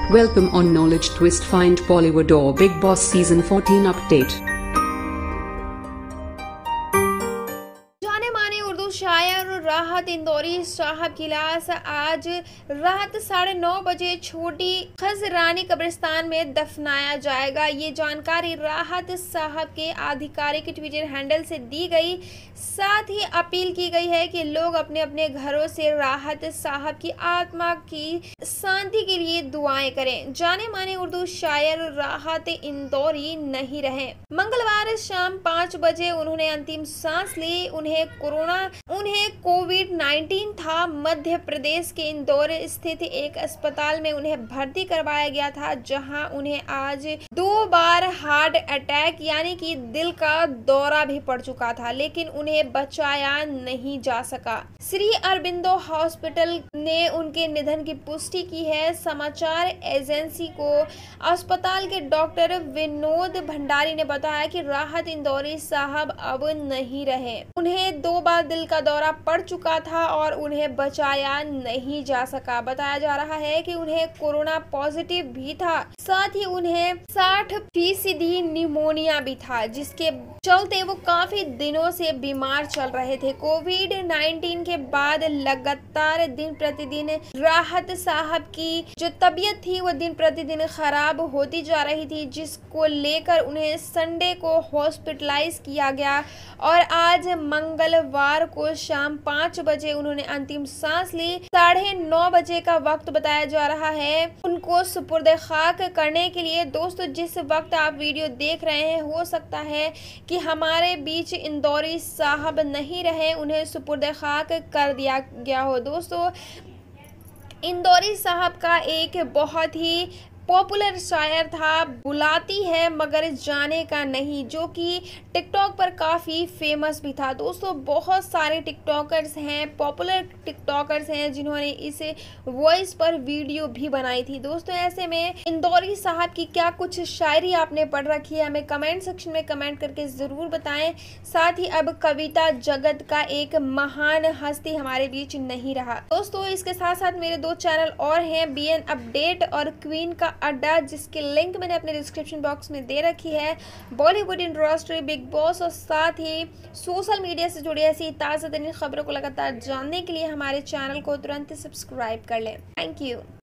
Welcome on Knowledge Twist. Find Bollywood or Big Boss Season 14 update. जाने माने उर्दू शायर राहत इंदौरी साहब की लाश आज रात 9:30 बजे छोटी खजरानी कब्रिस्तान में दफनाया जाएगा। ये जानकारी राहत साहब के आधिकारिक ट्विटर हैंडल से दी गई। साथ ही अपील की गई है कि लोग अपने अपने घरों से राहत साहब की आत्मा की शांति के लिए दुआएं करें। जाने माने उर्दू शायर राहत इंदौरी नहीं रहे। मंगलवार शाम 5 बजे उन्होंने अंतिम सांस ली। उन्हें कोविड-19 था। मध्य प्रदेश के इंदौर स्थित एक अस्पताल में उन्हें भर्ती करवाया गया था, जहां उन्हें आज 2 बार हार्ट अटैक यानी कि दिल का दौरा भी पड़ चुका था, लेकिन उन्हें बचाया नहीं जा सका। श्री अरबिंदो हॉस्पिटल ने उनके निधन की पुष्टि की है। समाचार एजेंसी को अस्पताल के डॉक्टर विनोद भंडारी ने बताया कि राहत इंदौरी साहब अब नहीं रहे। उन्हें 2 बार दिल का दौरा पड़ चुका था और उन्हें बचाया नहीं जा सका। बताया जा रहा है कि उन्हें कोरोना पॉजिटिव भी था, साथ ही उन्हें 60% निमोनिया भी था, जिसके चलते वो काफी दिनों से बीमार चल रहे थे। कोविड-19 के बाद लगातार दिन प्रतिदिन राहत साहब की जो तबीयत थी वो दिन प्रतिदिन खराब होती जा रही थी, जिसको लेकर उन्हें संडे को हॉस्पिटलाइज किया गया और आज मंगलवार को शाम 5 बजे उन्होंने अंतिम सांस ली। 9:30 बजे का वक्त बताया जा रहा है उनको सुपुर्द खाक करने के लिए। दोस्तों, जिस वक्त आप वीडियो देख रहे हैं, हो सकता है कि हमारे बीच इंदौरी साहब नहीं रहे, उन्हें सुपुर्द खाक कर दिया गया हो। दोस्तों, इंदौरी साहब का एक बहुत ही पॉपुलर शायर था, बुलाती है मगर जाने का नहीं, जो कि टिकटॉक पर काफ़ी फेमस भी था। दोस्तों, बहुत सारे टिकटॉकर्स हैं, पॉपुलर टिकटॉकर्स हैं, जिन्होंने इस वॉइस पर वीडियो भी बनाई थी। दोस्तों, ऐसे में इंदौरी साहब की क्या कुछ शायरी आपने पढ़ रखी है, हमें कमेंट सेक्शन में कमेंट करके ज़रूर बताएं। साथ ही अब कविता जगत का एक महान हस्ती हमारे बीच नहीं रहा। दोस्तों, इसके साथ साथ मेरे 2 चैनल और हैं, BN अपडेट और क्वीन का अड्डा, जिसकी लिंक मैंने अपने डिस्क्रिप्शन बॉक्स में दे रखी है। बॉलीवुड इंडस्ट्री, बिग बॉस और साथ ही सोशल मीडिया से जुड़ी ऐसी ताज़ा तरीन खबरों को लगातार जानने के लिए हमारे चैनल को तुरंत सब्सक्राइब कर लें। Thank you.